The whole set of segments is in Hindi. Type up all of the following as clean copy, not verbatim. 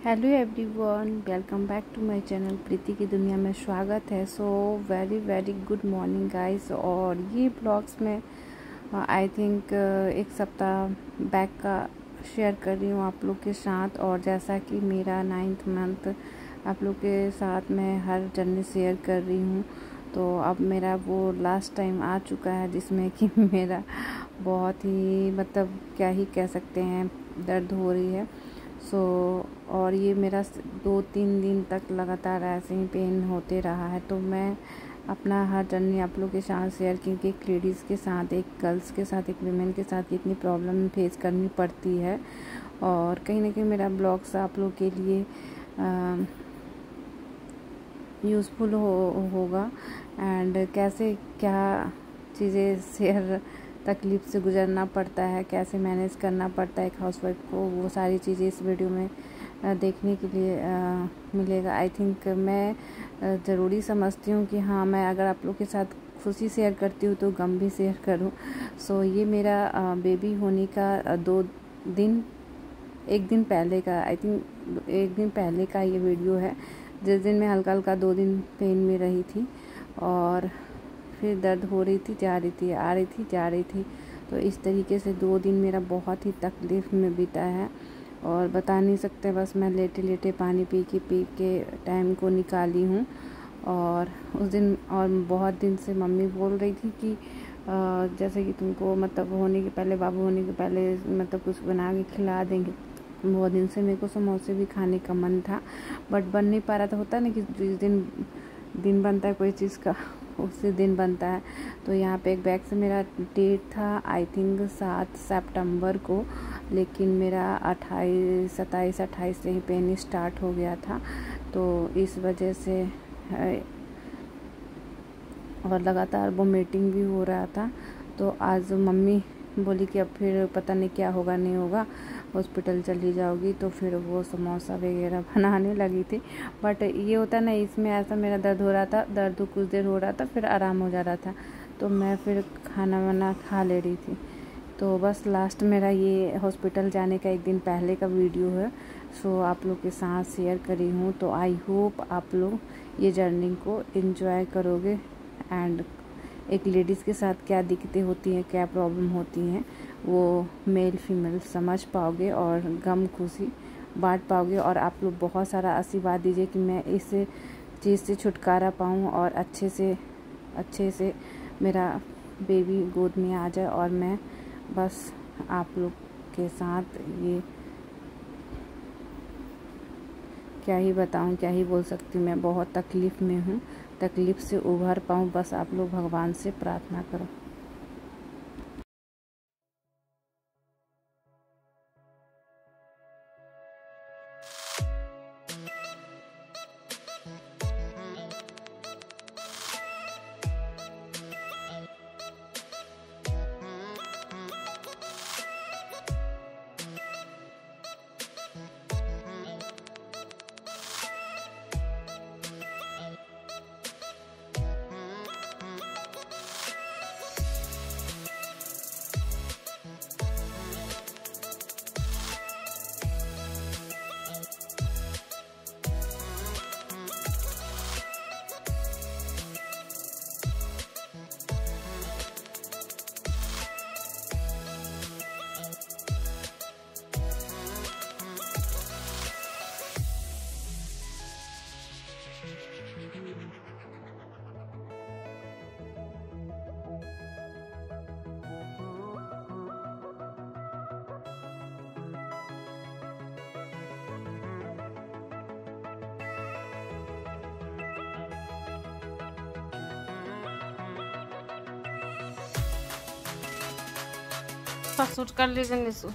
Hello everyone, welcome back to my channel Preeti की दुनिया में स्वागत है। So very good morning guys. और ये ब्लॉग्स में आई थिंक एक सप्ताह बैक का शेयर कर रही हूँ आप लोग के साथ। और जैसा कि मेरा 9th मंथ आप लोग के साथ मैं हर जर्नी शेयर कर रही हूँ, तो अब मेरा वो लास्ट टाइम आ चुका है जिसमें कि मेरा बहुत ही मतलब क्या ही कह सकते हैं दर्द हो रही है। और ये मेरा 2-3 दिन तक लगातार ऐसे ही पेन होते रहा है। तो मैं अपना हर जर्नी आप लोग के साथ शेयर की कि एक लेडीज़ के साथ, एक गर्ल्स के साथ, एक वीमेन के साथ कितनी प्रॉब्लम फेस करनी पड़ती है। और कहीं ना कहीं मेरा ब्लॉग्स आप लोग के लिए यूज़फुल होगा। एंड कैसे क्या चीज़ें शेयर तकलीफ़ से गुजरना पड़ता है, कैसे मैनेज करना पड़ता है एक हाउसवाइफ को, वो सारी चीज़ें इस वीडियो में देखने के लिए मिलेगा। आई थिंक मैं ज़रूरी समझती हूँ कि हाँ, मैं अगर आप लोग के साथ खुशी शेयर करती हूँ तो गम भी शेयर करूँ। ये मेरा बेबी होने का एक दिन पहले का, आई थिंक 1 दिन पहले का ये वीडियो है, जिस दिन मैं हल्का 2 दिन पेन में रही थी और फिर दर्द हो रही थी, जा रही थी, आ रही थी, जा रही थी। तो इस तरीके से 2 दिन मेरा बहुत ही तकलीफ़ में बीता है और बता नहीं सकते। बस मैं लेटे लेटे पानी पी के टाइम को निकाली हूँ। और उस दिन और बहुत दिन से मम्मी बोल रही थी कि जैसे कि तुमको मतलब होने के पहले, बाबू होने के पहले मतलब कुछ बना के खिला देंगे। बहुत दिन से मेरे को समोसे भी खाने का मन था, बट बन नहीं पा रहा था। होता ना कि जिस दिन बनता है कोई चीज़ का उसी दिन बनता है। तो यहाँ पे एक बैग से मेरा डेट था आई थिंक 7 सितंबर को, लेकिन मेरा 27-28 से ही पेन स्टार्ट हो गया था। तो इस वजह से और लगातार वोमिटिंग भी हो रहा था। तो आज मम्मी बोली कि अब फिर पता नहीं क्या होगा, नहीं होगा, हॉस्पिटल चली जाओगी। तो फिर वो समोसा वगैरह बनाने लगी थी। बट ये होता ना, इसमें ऐसा मेरा दर्द हो रहा था, दर्द कुछ देर हो रहा था, फिर आराम हो जा रहा था, तो मैं फिर खाना वाना खा ले रही थी। तो बस लास्ट मेरा ये हॉस्पिटल जाने का 1 दिन पहले का वीडियो है। आप लोग के साथ शेयर करी हूँ। तो आई होप आप लोग ये जर्नी को एंजॉय करोगे एंड एक लेडीज़ के साथ क्या दिक्कतें होती हैं, क्या प्रॉब्लम होती हैं, वो मेल फीमेल समझ पाओगे और गम खुशी बांट पाओगे। और आप लोग बहुत सारा आशीर्वाद दीजिए कि मैं इस चीज़ से छुटकारा पाऊँ और अच्छे से मेरा बेबी गोद में आ जाए। और मैं बस आप लोग के साथ ये क्या ही बताऊं, क्या ही बोल सकती हूँ। मैं बहुत तकलीफ़ में हूँ, तकलीफ़ से उभर पाऊँ, बस आप लोग भगवान से प्रार्थना करो। सूट कर लीजिए निशु।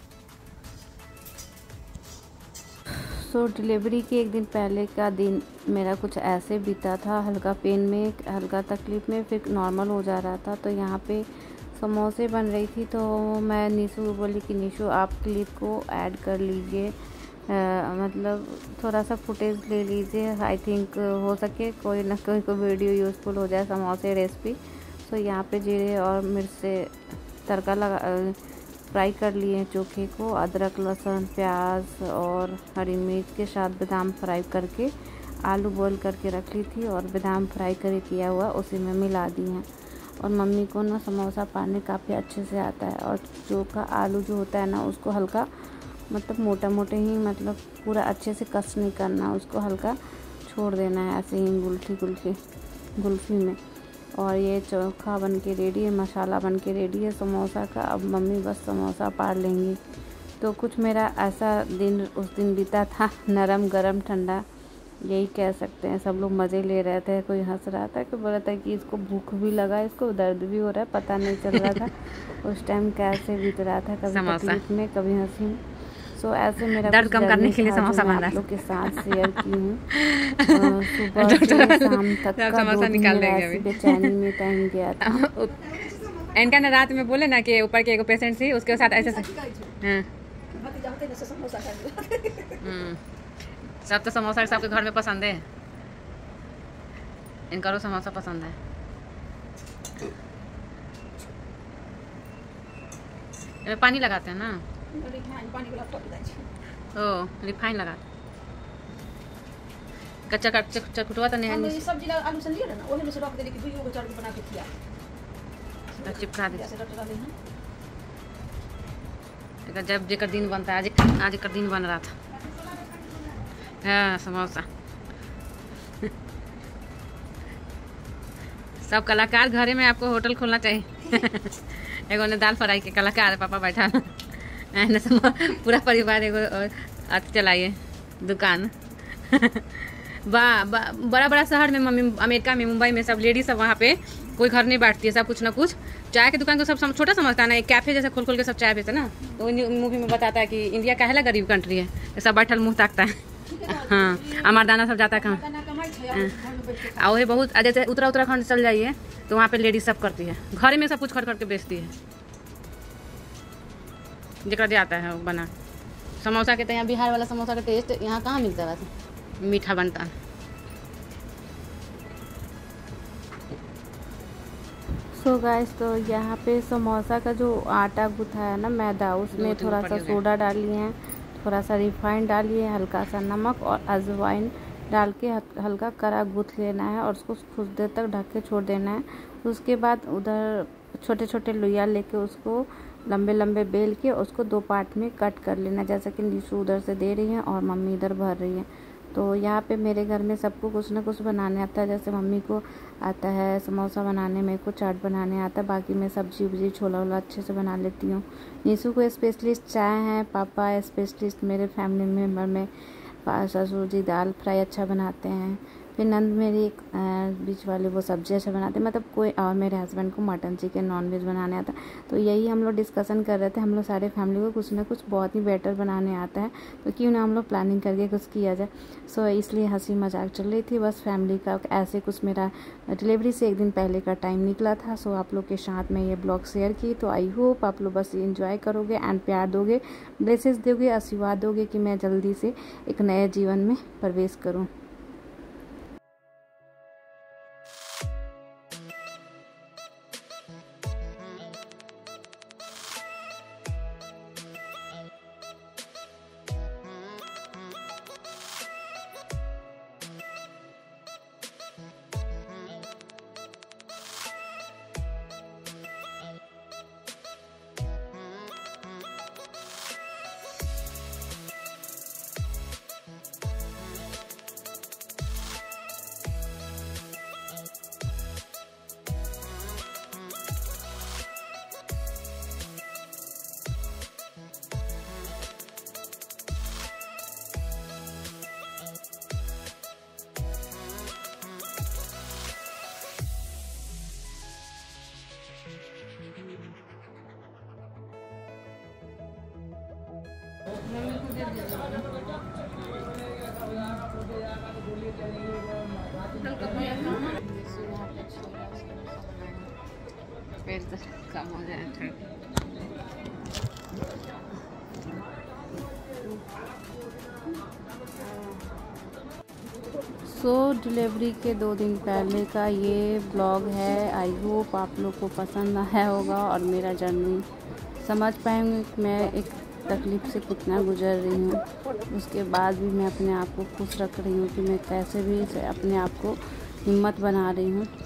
डिलीवरी के 1 दिन पहले का दिन मेरा कुछ ऐसे बीता था, हल्का पेन में, हल्का तकलीफ़ में, फिर नॉर्मल हो जा रहा था। तो यहाँ पे समोसे बन रही थी, तो मैं निशु बोली कि निशु आप क्लिप को ऐड कर लीजिए, मतलब थोड़ा सा फुटेज ले लीजिए। आई थिंक हो सके कोई ना कोई को वीडियो यूज़फुल हो जाए समोसे रेसिपी। यहाँ पे जीरे और मिर्च से तड़का लगा फ्राई कर लिए हैं चोखे को, अदरक लहसुन प्याज और हरी मिर्च के साथ बादाम फ्राई करके आलू बॉईल करके रख ली थी और बादाम फ्राई करके किया हुआ उसी में मिला दी हैं। और मम्मी को ना समोसा पाने काफ़ी अच्छे से आता है। और चोखा आलू जो होता है ना उसको हल्का मतलब मोटा मोटे ही मतलब पूरा अच्छे से कस नहीं करना, उसको हल्का छोड़ देना है ऐसे ही गुल्फी में। और ये चोखा बन के रेडी है, मसाला बन के रेडी है समोसा का। अब मम्मी बस समोसा पार लेंगी। तो कुछ मेरा ऐसा दिन उस दिन बीता था, नरम गरम ठंडा यही कह सकते हैं। सब लोग मज़े ले रहे थे, कोई हंस रहा था, कोई बोल रहा था कि इसको भूख भी लगा, इसको दर्द भी हो रहा है, पता नहीं चल रहा था उस टाइम कैसे बीत रहा था, कभी तकलीफ में कभी हंसी में। सो ऐसे मेरा दर्द कम करने के लिए समोसा बन रहा है, आप लोग के साथ शेयर की हूँ। सुबह से शाम तक का समोसा निकाल देंगे अभी। बेचैनी में टाइम गया था। इनका ना रात में बोले ना कि ऊपर के एक पेशेंट थी, उसके साथ ऐसे सब तो समोसा सबके घर में पसंद है, इनका समोसा पसंद है। इसमें पानी लगाते हैं ना, ओ रिफाइन लगा कच्चा चकुटवा तो नहीं है, सब्जी आलू से लिए ना ओहे में से रख देली कि दुइयो को चार बना के खिया चिपका दे। ऐसे रख डाले हैं। जब जेकर दिन बनता है, आज का दिन बन रहा था। हाँ समोसा सब कलाकार घरे में आपको होटल खोलना चाहिए। एगो ने दाल फ्राई के कलाकार है, पापा बैठा पूरा परिवार एगो चलाइए दुकान। बड़ा बड़ा शहर में मम्मी, अमेरिका में मुंबई में सब लेडीज सब वहाँ पे कोई घर नहीं बांटती है, सब कुछ ना कुछ चाय की दुकान को सब छोटा समझता है ना, एक कैफे जैसे खोल के सब चाय बेचते ना। तो मूवी में बताता है कि इंडिया काहेला गरीब कंट्री है, तो सब बैठल मुँह ताकता है। हाँ हमारा दाना सब जाता है कहाँ, वही बहुत जैसे उत्तराखंड चल जाइए तो वहाँ पे लेडीज सब करती है, घर में सब कुछ खड़ करके बेचती है, जगह दे आता है बना। समोसा के तो यहाँ बिहार वाला समोसा का टेस्ट यहाँ कहाँ मिलता है, वैसे मीठा बनता है। सो गाइस, तो यहाँ पे समोसा का जो आटा गूथा है ना मैदा, उसमें थोड़ा सा सोडा डाली है, थोड़ा सा रिफाइंड डालिए, हल्का सा नमक और अजवाइन डाल के हल्का कड़ा गूथ लेना है और उसको कुछ देर तक ढक के छोड़ देना है। उसके बाद उधर छोटे छोटे लोइया लेके उसको लंबे लंबे बेल के उसको 2 पार्ट में कट कर लेना, जैसा कि नीशू उधर से दे रही है और मम्मी इधर भर रही है। तो यहाँ पे मेरे घर में सबको कुछ ना कुछ बनाने आता है, जैसे मम्मी को आता है समोसा बनाने, मेरे को चाट बनाने आता है, बाकी मैं सब्जी उब्जी छोला वोला अच्छे से बना लेती हूँ। नीशू को स्पेशलिस्ट चाय हैं, पापा स्पेशलिस्ट मेरे फैमिली मेम्बर में ससुर जी दाल फ्राई अच्छा बनाते हैं, फिर नंद मेरी बीच वाले वो सब्जी अच्छा बनाते हैं, मतलब कोई, और मेरे हस्बैंड को मटन चिकन नॉनवेज बनाने आता है। तो यही हम लोग डिस्कशन कर रहे थे, हम लोग सारे फैमिली को कुछ ना कुछ बहुत ही बेटर बनाने आता है, तो क्यों ना हम लोग प्लानिंग करके कुछ किया जाए। सो इसलिए हंसी मजाक चल रही थी बस फैमिली का। ऐसे कुछ मेरा डिलीवरी से एक दिन पहले का टाइम निकला था। सो आप लोग के साथ में ये ब्लॉग शेयर की, तो आई होप आप लोग बस इंजॉय करोगे एंड प्यार दोगे, ब्लेसेस दोगे, आशीर्वाद दोगे कि मैं जल्दी से एक नए जीवन में प्रवेश करूँ। पेट कम हो जाए ठंड। सो डिलीवरी के 2 दिन पहले का ये ब्लॉग है। आई होप आप लोग को पसंद आया होगा और मेरा जर्नी समझ पाएंगे कि मैं एक तकलीफ़ से कितना गुजर रही हूँ। उसके बाद भी मैं अपने आप को खुश रख रही हूँ कि मैं कैसे भी अपने आप को हिम्मत बना रही हूँ